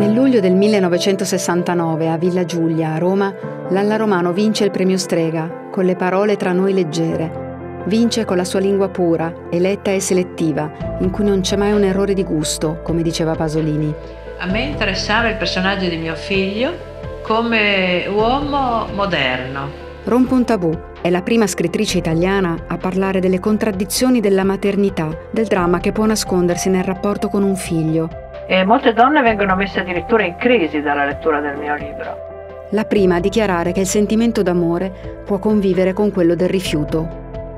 Nel luglio del 1969 a Villa Giulia, a Roma, Lalla Romano vince il premio Strega con le parole Tra noi leggere. Vince con la sua lingua pura, eletta e selettiva, in cui non c'è mai un errore di gusto, come diceva Pasolini. A me interessava il personaggio di mio figlio come uomo moderno. Rompe un tabù. È la prima scrittrice italiana a parlare delle contraddizioni della maternità, del dramma che può nascondersi nel rapporto con un figlio. E molte donne vengono messe addirittura in crisi dalla lettura del mio libro. La prima a dichiarare che il sentimento d'amore può convivere con quello del rifiuto.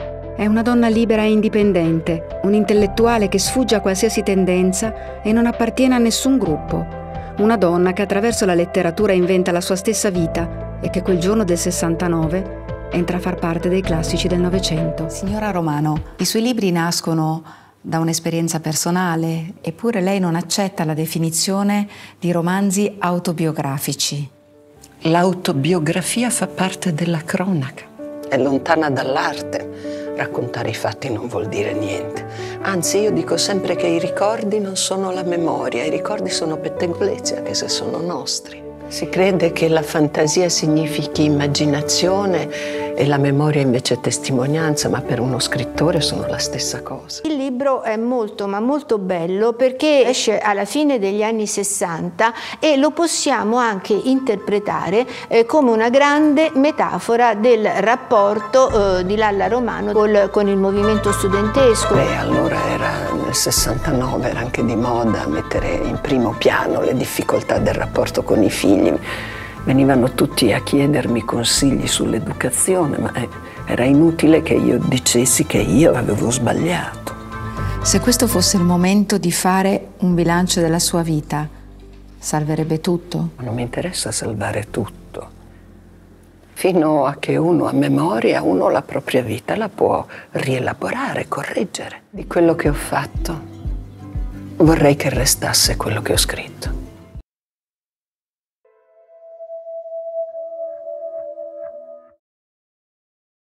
È una donna libera e indipendente, un'intellettuale che sfugge a qualsiasi tendenza e non appartiene a nessun gruppo. Una donna che attraverso la letteratura inventa la sua stessa vita e che quel giorno del 69 entra a far parte dei classici del Novecento. Signora Romano, i suoi libri nascono da un'esperienza personale, eppure lei non accetta la definizione di romanzi autobiografici. L'autobiografia fa parte della cronaca, è lontana dall'arte. Raccontare i fatti non vuol dire niente. Anzi, io dico sempre che i ricordi non sono la memoria, i ricordi sono pettegolezzi, anche se sono nostri. Si crede che la fantasia significhi immaginazione e la memoria invece testimonianza, ma per uno scrittore sono la stessa cosa. Il libro è molto ma molto bello perché esce alla fine degli anni 60 e lo possiamo anche interpretare come una grande metafora del rapporto di Lalla Romano con il movimento studentesco. Allora nel 69 era anche di moda mettere in primo piano le difficoltà del rapporto con i figli. Venivano tutti a chiedermi consigli sull'educazione, ma era inutile che io dicessi che io avevo sbagliato. Se questo fosse il momento di fare un bilancio della sua vita, salverebbe tutto? Non mi interessa salvare tutto. Fino a che uno ha memoria, uno la propria vita la può rielaborare, correggere. Di quello che ho fatto, vorrei che restasse quello che ho scritto.